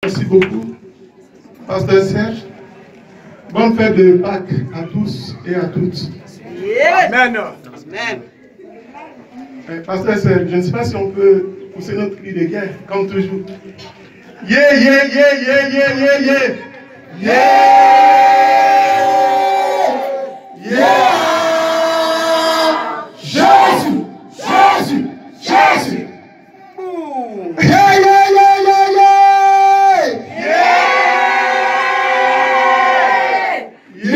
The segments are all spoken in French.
Merci beaucoup, Pasteur Serge. Bonne fête de Pâques à tous et à toutes. Amen. Amen. Pasteur Serge, je ne sais pas si on peut pousser notre cri de guerre, comme toujours. Yeah, yeah, yeah, yeah, yeah, yeah, yeah. Yeah! Yeah! Jésus! Jésus! Jésus! Yeah, yeah, yeah, yeah, yeah! Yeah!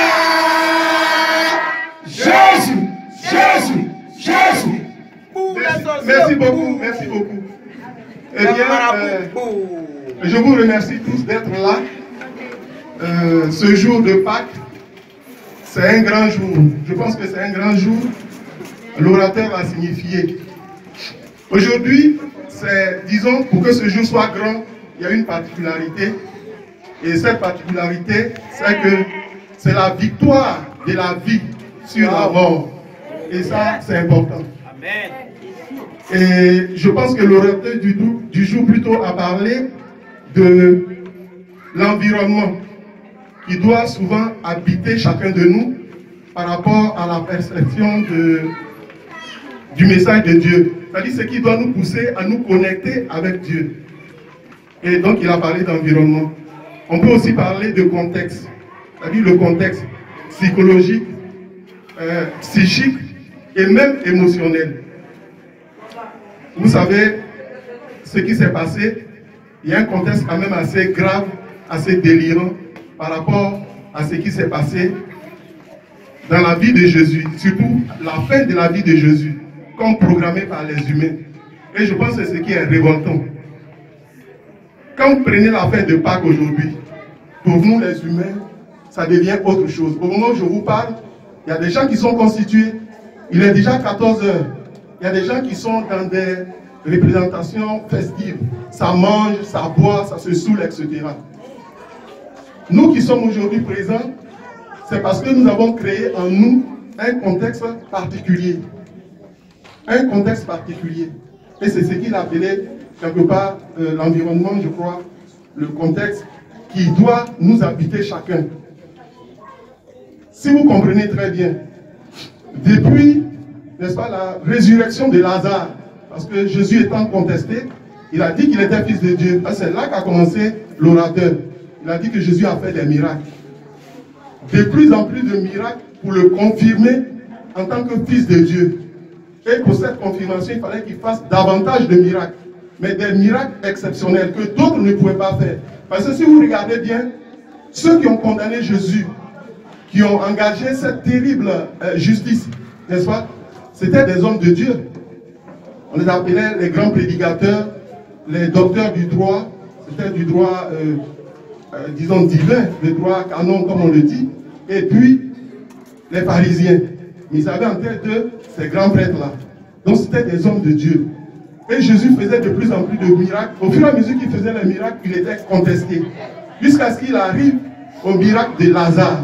Yeah! Jésus! Jésus! Jésus! Merci beaucoup, merci beaucoup. Eh bien, je vous remercie tous d'être là. Ce jour de Pâques, c'est un grand jour. Je pense que c'est un grand jour. L'orateur l'a signifié. Aujourd'hui, c'est, disons, pour que ce jour soit grand, il y a une particularité. Et cette particularité, c'est que c'est la victoire de la vie sur la mort. Et ça, c'est important. Amen. Et je pense que l'orateur du jour plutôt a parlé de l'environnement qui doit souvent habiter chacun de nous par rapport à la perception du message de Dieu. C'est-à-dire ce qui doit nous pousser à nous connecter avec Dieu. Et donc il a parlé d'environnement. On peut aussi parler de contexte, c'est-à-dire le contexte psychologique, psychique et même émotionnel. Vous savez ce qui s'est passé, il y a un contexte quand même assez grave, assez délirant par rapport à ce qui s'est passé dans la vie de Jésus, surtout la fin de la vie de Jésus, comme programmé par les humains. Et je pense que c'est ce qui est révoltant. Quand vous prenez la fin de Pâques aujourd'hui, pour nous les humains, ça devient autre chose. Au moment où je vous parle, il y a des gens qui sont constitués, il est déjà 14 heures. Il y a des gens qui sont dans des représentations festives. Ça mange, ça boit, ça se saoule, etc. Nous qui sommes aujourd'hui présents, c'est parce que nous avons créé en nous un contexte particulier. Un contexte particulier. Et c'est ce qu'il appelait quelque part l'environnement, je crois, le contexte qui doit nous habiter chacun. Si vous comprenez très bien, depuis, n'est-ce pas, la résurrection de Lazare, parce que Jésus étant contesté, il a dit qu'il était fils de Dieu. C'est là qu'a commencé l'orateur. Il a dit que Jésus a fait des miracles. De plus en plus de miracles pour le confirmer en tant que fils de Dieu. Et pour cette confirmation, il fallait qu'il fasse davantage de miracles. Mais des miracles exceptionnels que d'autres ne pouvaient pas faire. Parce que si vous regardez bien, ceux qui ont condamné Jésus, qui ont engagé cette terrible justice, n'est-ce pas? C'était des hommes de Dieu. On les appelait les grands prédicateurs, les docteurs du droit. C'était du droit, disons, divin, le droit canon, comme on le dit. Et puis, les pharisiens. Mais ils avaient en tête de ces grands prêtres-là. Donc, c'était des hommes de Dieu. Et Jésus faisait de plus en plus de miracles. Au fur et à mesure qu'il faisait les miracles, il était contesté. Jusqu'à ce qu'il arrive au miracle de Lazare.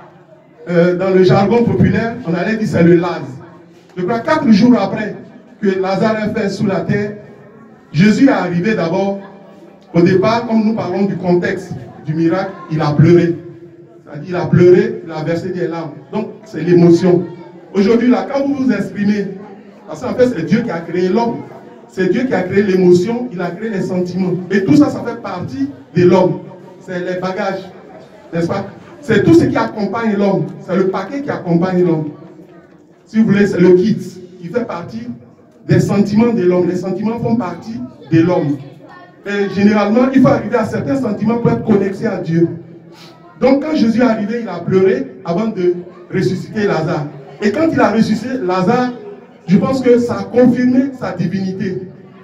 Dans le jargon populaire, on allait dire c'est le Laz. Je crois 4 jours après que Lazare est fait sous la terre, Jésus est arrivé d'abord. Au départ, comme nous parlons du contexte du miracle, il a pleuré. C'est-à-dire, il a pleuré, il a versé des larmes. Donc, c'est l'émotion. Aujourd'hui, là, quand vous vous exprimez, parce qu'en fait, c'est Dieu qui a créé l'homme. C'est Dieu qui a créé l'émotion, il a créé les sentiments. Et tout ça, ça fait partie de l'homme. C'est les bagages, n'est-ce pas? C'est tout ce qui accompagne l'homme. C'est le paquet qui accompagne l'homme. Si vous voulez, c'est le kit qui fait partie des sentiments de l'homme. Les sentiments font partie de l'homme. Et généralement, il faut arriver à certains sentiments pour être connecté à Dieu. Donc, quand Jésus est arrivé, il a pleuré avant de ressusciter Lazare. Et quand il a ressuscité Lazare, je pense que ça a confirmé sa divinité.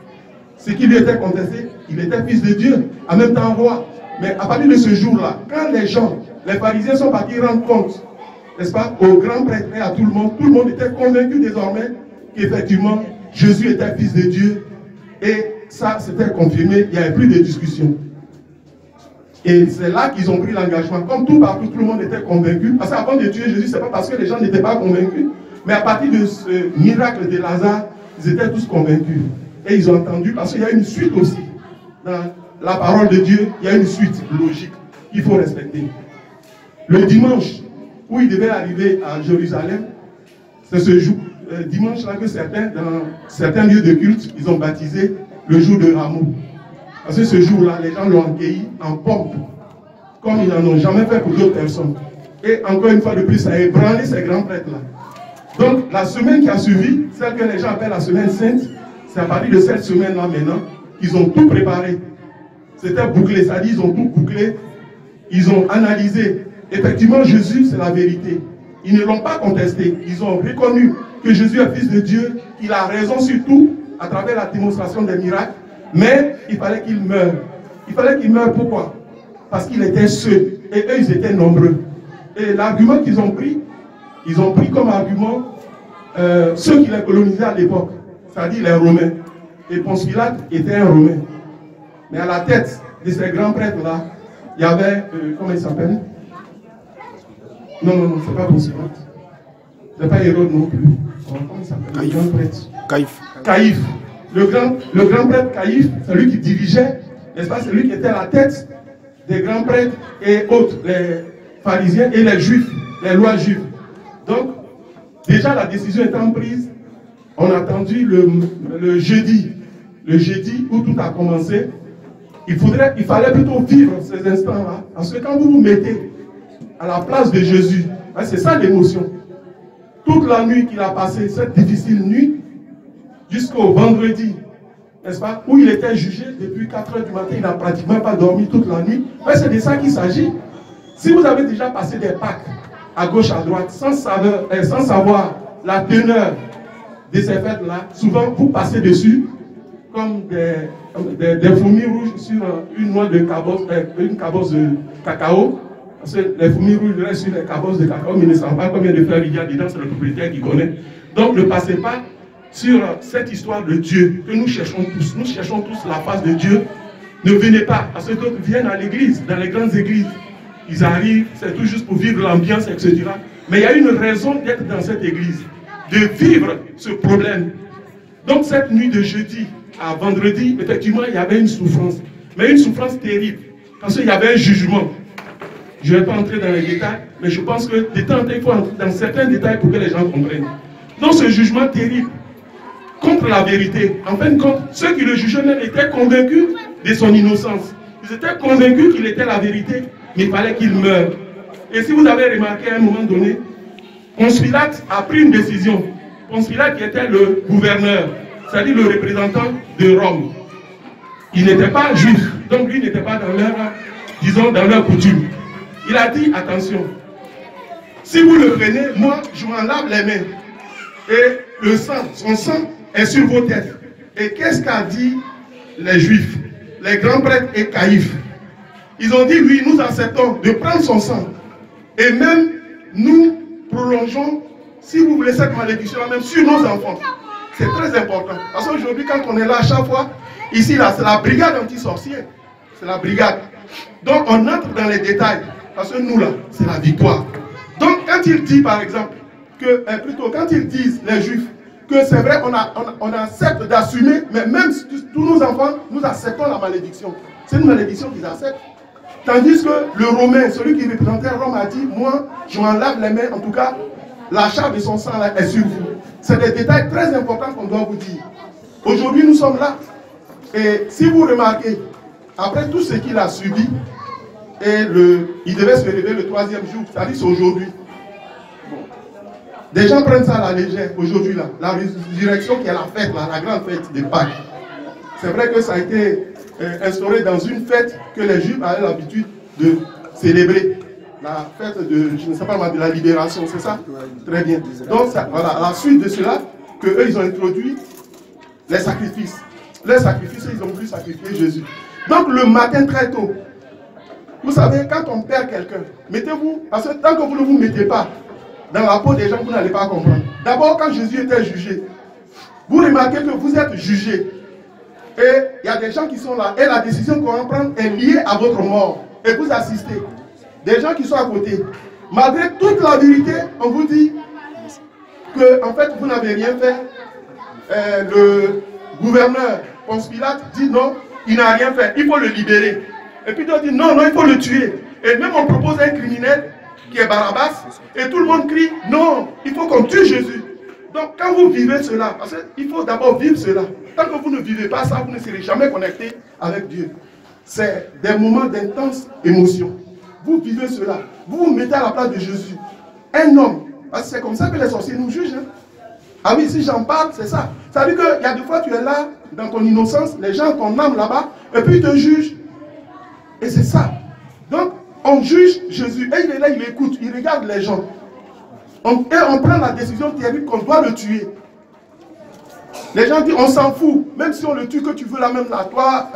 Ce qui lui était contesté, il était fils de Dieu, en même temps roi. Mais à partir de ce jour-là, quand les gens, les pharisiens sont partis rendre compte, n'est-ce pas, aux grands prêtres et à tout le monde était convaincu désormais qu'effectivement, Jésus était fils de Dieu. Et ça, c'était confirmé, il n'y avait plus de discussion. Et c'est là qu'ils ont pris l'engagement. Comme tout partout, tout le monde était convaincu. Parce qu'avant de tuer Jésus, ce n'est pas parce que les gens n'étaient pas convaincus. Mais à partir de ce miracle de Lazare, ils étaient tous convaincus. Et ils ont entendu, parce qu'il y a une suite aussi dans la parole de Dieu, il y a une suite logique qu'il faut respecter. Le dimanche, où il devait arriver à Jérusalem, c'est ce jour, dimanche-là que certains, dans certains lieux de culte, ils ont baptisé le jour de Rameau. Parce que ce jour-là, les gens l'ont accueilli en pompe, comme ils n'en ont jamais fait pour d'autres personnes. Et encore une fois de plus, ça a ébranlé ces grands prêtres-là. Donc, la semaine qui a suivi, celle que les gens appellent la semaine sainte, c'est à partir de cette semaine-là maintenant qu'ils ont tout préparé. C'était bouclé, ça dit, ils ont tout bouclé, ils ont analysé. Effectivement, Jésus, c'est la vérité. Ils ne l'ont pas contesté. Ils ont reconnu que Jésus est fils de Dieu, qu'il a raison sur tout, à travers la démonstration des miracles, mais il fallait qu'il meure. Il fallait qu'il meure pourquoi? Parce qu'il était seul, et eux, ils étaient nombreux. Et l'argument qu'ils ont pris comme argument ceux qui les colonisaient à l'époque, c'est-à-dire les Romains. Et Ponce Pilate était un Romain. Mais à la tête de ces grands prêtres-là, il y avait, comment il s'appelle? Non, c'est pas Ponce Pilate. C'est pas Hérode non plus. Comment il s'appelle? Le grand prêtre. Caïphe. Le grand prêtre Caïphe, c'est lui qui dirigeait, n'est-ce pas? C'est lui qui était à la tête des grands prêtres et autres, les pharisiens et les juifs, les lois juives. Donc, déjà la décision étant prise, on a attendu le jeudi où tout a commencé. Il fallait plutôt vivre ces instants-là. Parce que quand vous vous mettez à la place de Jésus, c'est ça l'émotion. Toute la nuit qu'il a passée, cette difficile nuit, jusqu'au vendredi, n'est-ce pas, où il était jugé depuis 4 h du matin, il n'a pratiquement pas dormi toute la nuit. C'est de ça qu'il s'agit. Si vous avez déjà passé des Pâques à gauche, à droite, sans savoir la teneur de ces fêtes-là, souvent vous passez dessus comme des fourmis rouges sur une noix de cabosse, une cabosse de cacao. Parce que les fourmis rouges restent sur les cabosses de cacao, mais ils ne savent pas combien de fleurs il y a dedans, c'est le propriétaire qui connaît. Donc ne passez pas sur cette histoire de Dieu que nous cherchons tous. Nous cherchons tous la face de Dieu. Ne venez pas, parce que d'autres viennent à l'église, dans les grandes églises. Ils arrivent, c'est tout juste pour vivre l'ambiance, etc. Mais il y a une raison d'être dans cette église, de vivre ce problème. Donc cette nuit de jeudi à vendredi, effectivement, il y avait une souffrance. Mais une souffrance terrible, parce qu'il y avait un jugement. Je ne vais pas entrer dans les détails, mais je pense que de temps en temps, il faut entrer dans certains détails pour que les gens comprennent. Donc ce jugement terrible, contre la vérité, en fin de compte, ceux qui le jugeaient même étaient convaincus de son innocence. Ils étaient convaincus qu'il était la vérité, mais il fallait qu'il meure. Et si vous avez remarqué à un moment donné, Ponce Pilate a pris une décision. Ponce Pilate qui était le gouverneur, c'est-à-dire le représentant de Rome. Il n'était pas juif, donc lui n'était pas dans leur, disons, dans leur coutume. Il a dit, attention, si vous le prenez, moi, je m'en lave les mains. Et le sang, son sang est sur vos têtes. Et qu'est-ce qu'a dit les Juifs, les grands prêtres et Caïphe? Ils ont dit, oui, nous acceptons de prendre son sang. Et même, nous prolongeons, si vous voulez, cette malédiction-là, même sur nos enfants. C'est très important. Parce qu'aujourd'hui, quand on est là à chaque fois, ici, là, c'est la brigade anti-sorcier. C'est la brigade. Donc, on entre dans les détails. Parce que nous, là, c'est la victoire. Donc, quand il dit, par exemple, que, plutôt, quand ils disent, les Juifs, que c'est vrai, on accepte d'assumer, mais même tous nos enfants, nous acceptons la malédiction. C'est une malédiction qu'ils acceptent. Tandis que le Romain, celui qui représentait Rome, a dit, moi, je m'en lave les mains, en tout cas, la charge de son sang là est sur vous. C'est des détails très importants qu'on doit vous dire. Aujourd'hui, nous sommes là. Et si vous remarquez, après tout ce qu'il a subi, il devait se réveiller le 3e jour, c'est-à-dire c'est aujourd'hui. Des gens prennent ça à la légère aujourd'hui, là. La résurrection qui est la fête, là, la grande fête de Pâques. C'est vrai que ça a été instauré dans une fête que les Juifs avaient l'habitude de célébrer. La fête de, je ne sais pas, de la libération, c'est ça? Très bien. Donc, ça, voilà, à la suite de cela, qu'eux, ils ont introduit les sacrifices. Les sacrifices, ils ont voulu sacrifier Jésus. Donc, le matin très tôt, vous savez, quand on perd quelqu'un, mettez-vous, parce que tant que vous ne vous mettez pas dans la peau des gens, vous n'allez pas comprendre. D'abord, quand Jésus était jugé, vous remarquez que vous êtes jugé. Et il y a des gens qui sont là. Et la décision qu'on va prendre est liée à votre mort. Et vous assistez. Des gens qui sont à côté. Malgré toute la vérité, on vous dit que, en fait, vous n'avez rien fait. Le gouverneur, Ponce Pilate, dit non, il n'a rien fait, il faut le libérer. Et puis d'autres disent non, non, il faut le tuer. Et même on propose un criminel qui est Barabbas, et tout le monde crie non, il faut qu'on tue Jésus. Donc quand vous vivez cela, parce qu'il faut d'abord vivre cela. Tant que vous ne vivez pas ça, vous ne serez jamais connecté avec Dieu. C'est des moments d'intense émotion. Vous vivez cela. Vous vous mettez à la place de Jésus. Un homme. Parce que c'est comme ça que les sorciers nous jugent. Hein. Ah oui, si j'en parle, c'est ça. Ça veut dire qu'il y a des fois, tu es là, dans ton innocence, les gens, ton âme là-bas, et puis ils te jugent. Et c'est ça. Donc, on juge Jésus. Et il est là, il écoute, il regarde les gens. Et on prend la décision terrible qu'on doit le tuer. Les gens disent, on s'en fout. Même si on le tue, que tu veux la même là, toi,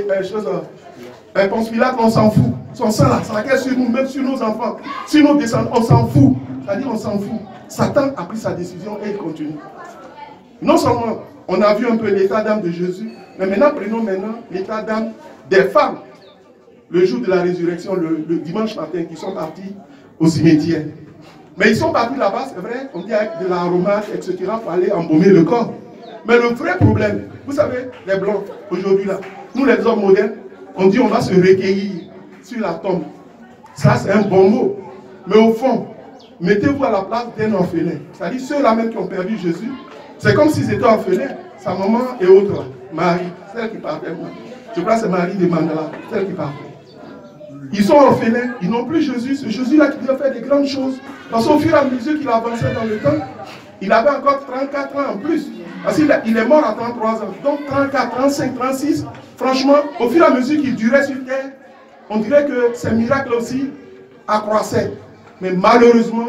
Ponce Pilate, on s'en fout. Son sang là, ça laquelle sur nous, même sur nos enfants, sur nos descendants, on s'en fout. C'est-à-dire, on s'en fout. Satan a pris sa décision et il continue. Non seulement, on a vu un peu l'état d'âme de Jésus, mais maintenant, prenons l'état d'âme des femmes. Le jour de la résurrection, le dimanche matin, qui sont partis au cimetière. Mais ils sont partis là-bas, c'est vrai, on dit avec de l'aromate, etc., pour aller embaumer le corps. Mais le vrai problème, vous savez, les blancs, aujourd'hui là, nous les hommes modernes, on dit on va se recueillir sur la tombe. Ça c'est un bon mot. Mais au fond, mettez-vous à la place d'un orphelin. C'est-à-dire ceux-là même qui ont perdu Jésus, c'est comme s'ils étaient orphelins. Sa maman et autres là, Marie, celle qui partait. Je crois que c'est Marie de Mandela, celle qui partait. Ils sont orphelins, ils n'ont plus Jésus, ce Jésus-là qui doit faire des grandes choses. Parce qu'au fur et à mesure qu'il avançait dans le temps, il avait encore 34 ans en plus. Parce qu'il est mort à 33 ans. Donc 34, 35, 36, franchement, au fur et à mesure qu'il durait sur terre, on dirait que ces miracles aussi accroissaient. Mais malheureusement,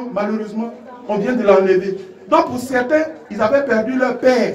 on vient de l'enlever. Donc pour certains, ils avaient perdu leur père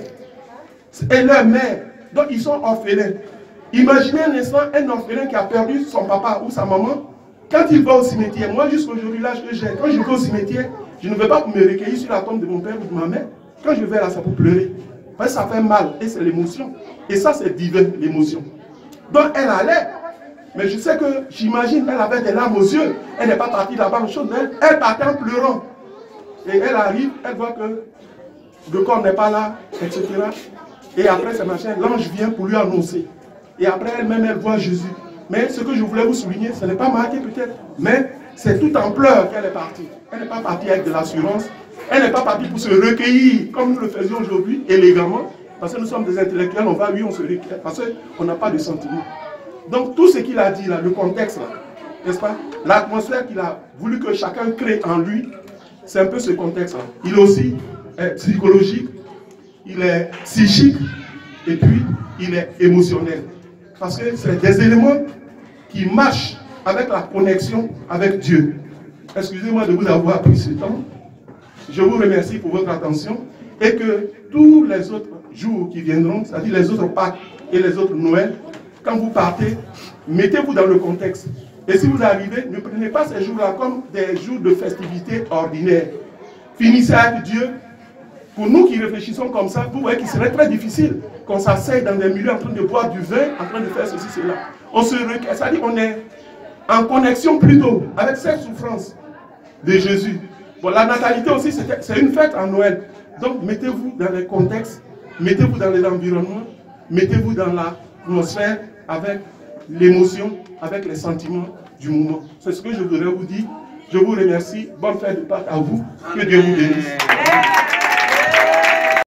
et leur mère. Donc ils sont orphelins. Imaginez un instant un orphelin qui a perdu son papa ou sa maman. Quand il va au cimetière, moi jusqu'aujourd'hui, l'âge que j'ai, quand je vais au cimetière, je ne vais pas pour me recueillir sur la tombe de mon père ou de ma mère. Quand je vais là, c'est pour pleurer. Parce que ça fait mal et c'est l'émotion. Et ça, c'est divin, l'émotion. Donc elle allait. Mais je sais que, j'imagine, elle avait des larmes aux yeux. Elle n'est pas partie là-bas en chose. Elle partait en pleurant. Et elle arrive, elle voit que le corps n'est pas là, etc. Et après, c'est machin, l'ange vient pour lui annoncer. Et après, elle-même, elle voit Jésus. Mais ce que je voulais vous souligner, ce n'est pas marqué peut-être, mais c'est tout en pleurs qu'elle est partie. Elle n'est pas partie avec de l'assurance. Elle n'est pas partie pour se recueillir, comme nous le faisions aujourd'hui, élégamment. Parce que nous sommes des intellectuels, on va, oui, on se recueille. Parce qu'on n'a pas de sentiments. Donc tout ce qu'il a dit là, le contexte là, n'est-ce pas? L'atmosphère qu'il a voulu que chacun crée en lui, c'est un peu ce contexte là. Il est aussi psychologique, il est psychique, et puis il est émotionnel. Parce que c'est des éléments qui marchent avec la connexion avec Dieu. Excusez-moi de vous avoir pris ce temps. Je vous remercie pour votre attention et que tous les autres jours qui viendront, c'est-à-dire les autres Pâques et les autres Noël, quand vous partez, mettez-vous dans le contexte. Et si vous arrivez, ne prenez pas ces jours-là comme des jours de festivité ordinaires. Finissez avec Dieu. Pour nous qui réfléchissons comme ça, vous voyez qu'il serait très difficile qu'on s'asseye dans des milieux en train de boire du vin, en train de faire ceci, cela. On se recueille, c'est-à-dire qu'on est en connexion plutôt avec cette souffrance de Jésus. Bon, la natalité aussi, c'est une fête en Noël. Donc, mettez-vous dans les contextes, mettez-vous dans les environnements, mettez-vous dans l'atmosphère avec l'émotion, avec les sentiments du moment. C'est ce que je voudrais vous dire. Je vous remercie. Bonne fête de Pâques à vous. Que Dieu vous bénisse.